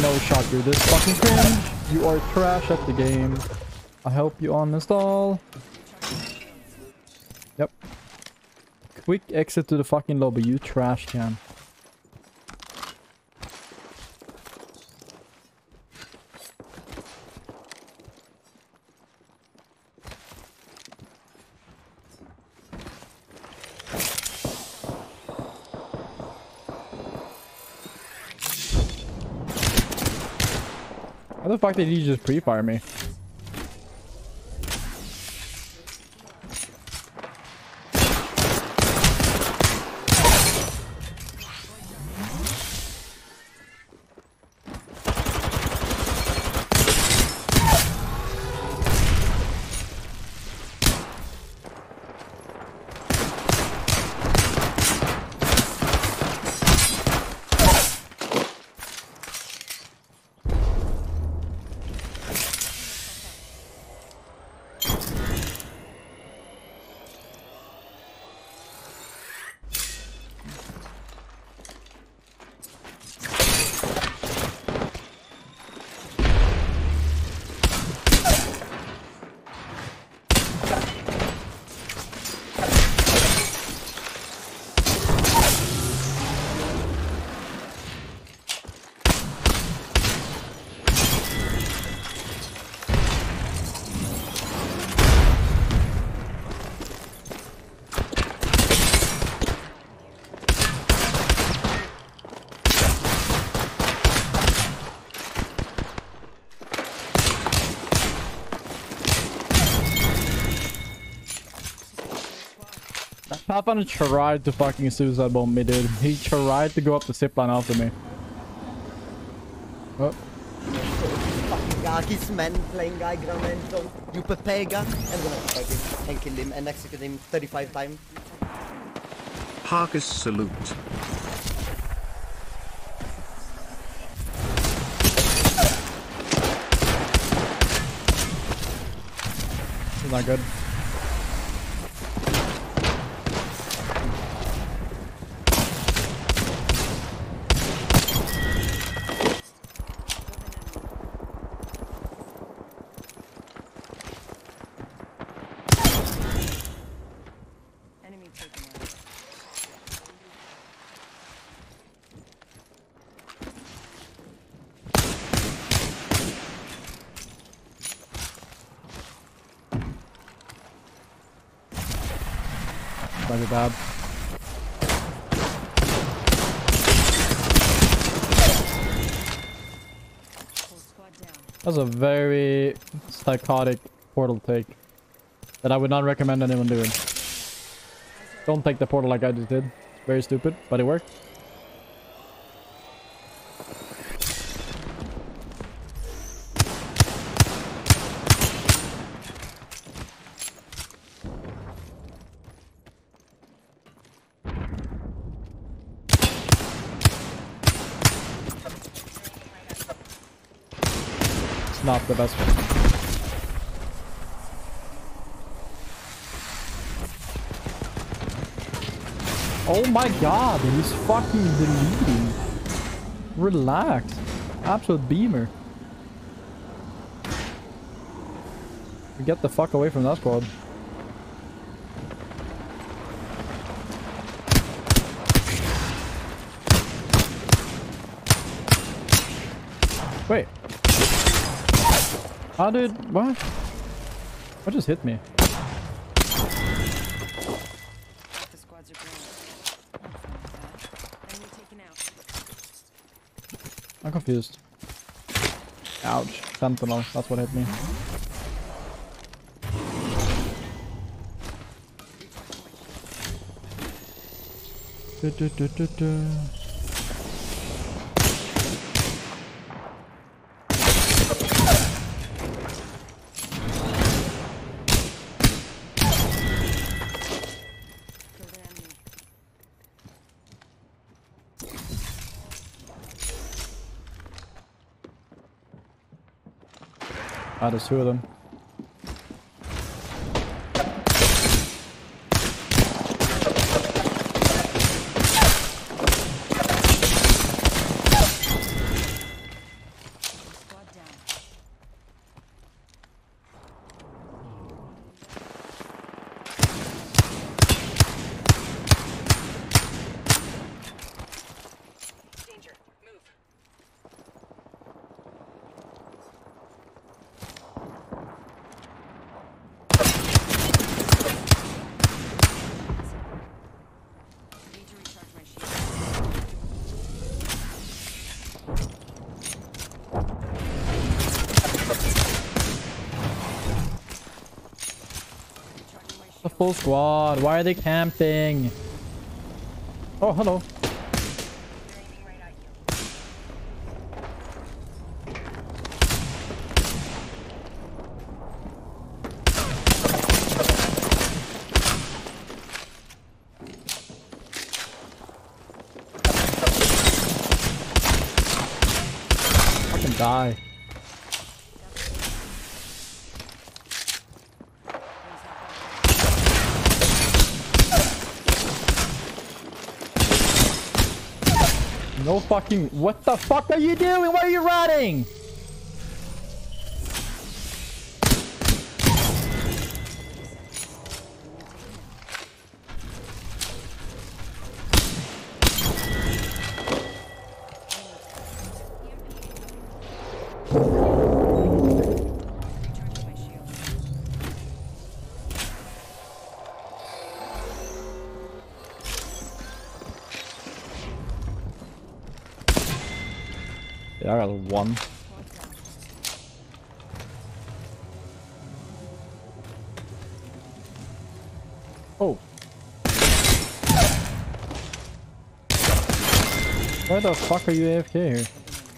no shot. You're this fucking cringe. You are trash at the game. I hope you uninstall. Yep. Quick exit to the fucking lobby, you trash can. How the fuck did he just pre-fire me? Pathfinder tried to fucking suicide bomb me, dude. He tried to go up the zipline after me. Oh. Fucking Gakis men playing guy Granento. You Pepega. I'm gonna fight him and kill him and execute him 35 times. Harkus salute. He's not good. Very bad. That's a very psychotic portal take that I would not recommend anyone doing. Don't take the portal like I just did. Very stupid, but it worked. Not the best one. Oh my god, he's fucking deleting. Relax. Absolute beamer. Get the fuck away from that squad. Wait. How did... what? What just hit me? I'm confused. Ouch. Sentinel. That's what hit me. Ah, there's two of them. full squad. Why are they camping? Oh, hello. Fucking die. No fucking... What the fuck are you doing? Why are you running? Yeah, I got one. Oh. Why the fuck are you AFK here?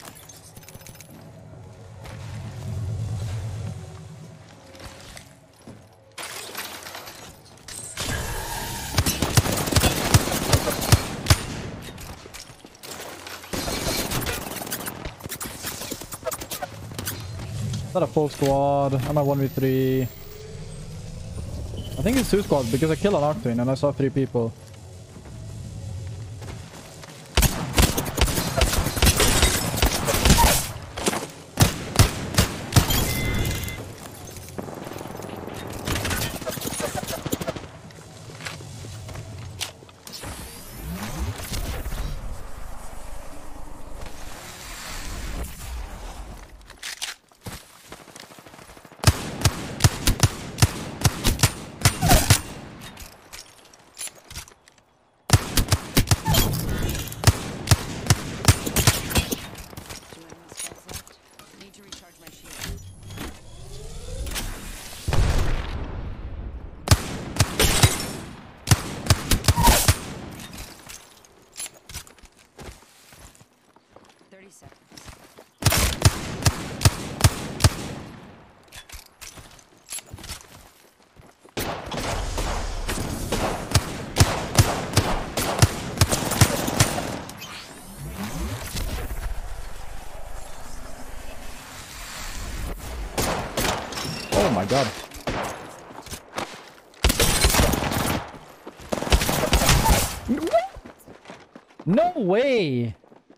Not a full squad. I'm at 1v3. I think it's 2 squads because I killed an Octane and I saw 3 people. Oh my god. No way!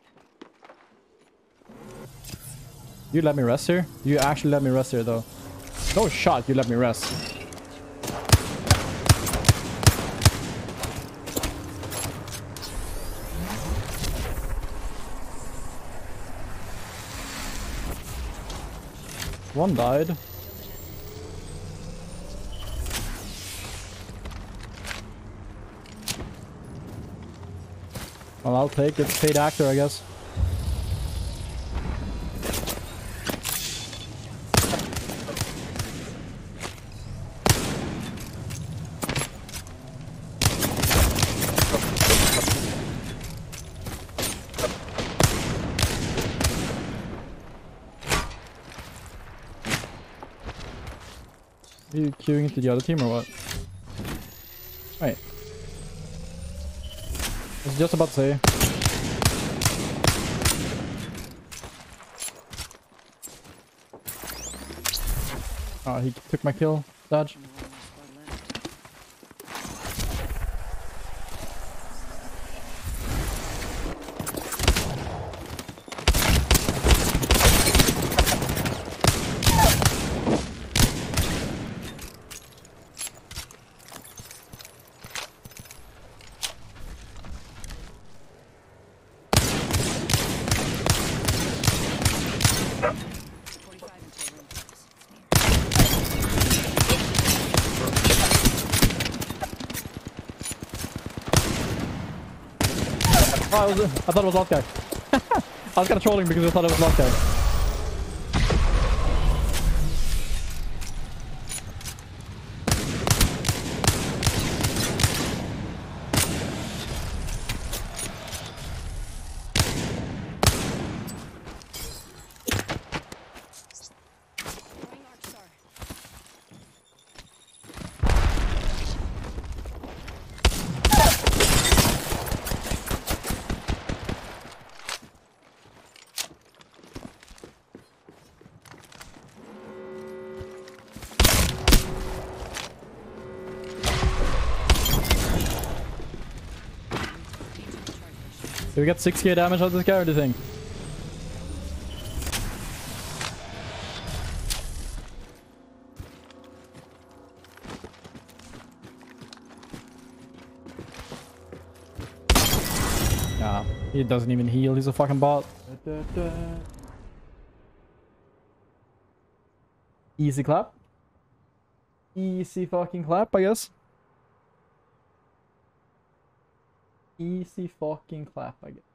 You let me rest here? You actually let me rest here though. No shot, you let me rest. One died. Well, I'll take it. Paid actor, I guess. Are you queuing into the other team or what? Wait. I was just about to say. Oh, he took my kill. Dodge. Oh, I thought it was last guy. I was kind of trolling because I thought it was last guy. Do we get 6k damage out of this guy, or do you think? Nah, he doesn't even heal. He's a fucking bot. Easy clap. Easy fucking clap, I guess. Easy fucking clap, I guess.